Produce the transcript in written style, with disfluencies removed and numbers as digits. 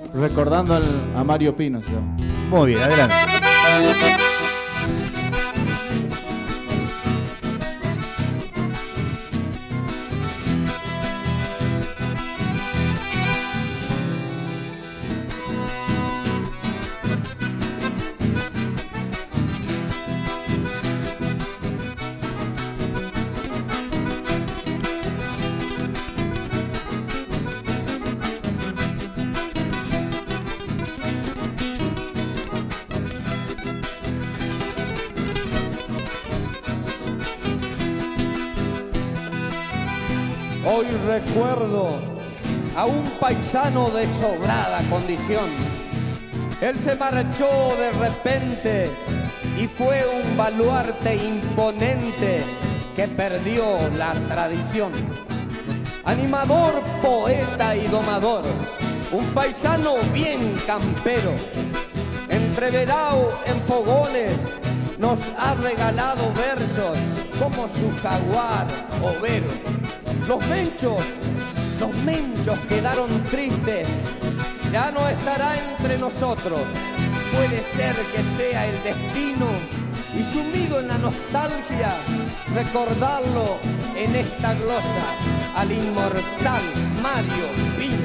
Recordando a Mario Pino, ¿sí? Muy bien, adelante. Hoy recuerdo a un paisano de sobrada condición. Él se marchó de repente y fue un baluarte imponente que perdió la tradición. Animador, poeta y domador, un paisano bien campero, entreverado en fogones, nos ha regalado versos como su jaguar overo. Los menchos quedaron tristes, ya no estará entre nosotros. Puede ser que sea el destino y sumido en la nostalgia, recordarlo en esta glosa al inmortal Mario Pino.